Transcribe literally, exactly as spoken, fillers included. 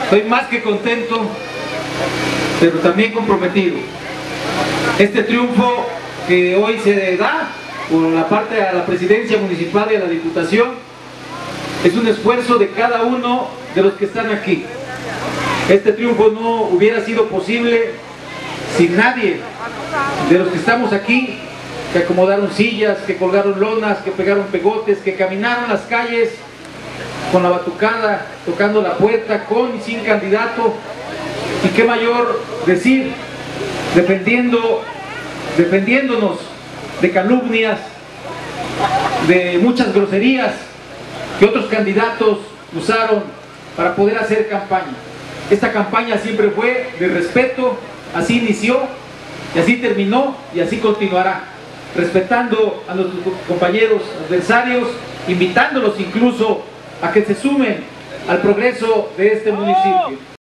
Estoy más que contento, pero también comprometido. Este triunfo que hoy se da por la parte de la presidencia municipal y de la diputación es un esfuerzo de cada uno de los que están aquí. Este triunfo no hubiera sido posible sin nadie de los que estamos aquí, que acomodaron sillas, que colgaron lonas, que pegaron pegotes, que caminaron las calles con la batucada, tocando la puerta, con y sin candidato. Y qué mayor decir, defendiendo, defendiéndonos de calumnias, de muchas groserías que otros candidatos usaron para poder hacer campaña. Esta campaña siempre fue de respeto, así inició y así terminó y así continuará, respetando a nuestros compañeros adversarios, invitándolos incluso a que se sumen al progreso de este municipio.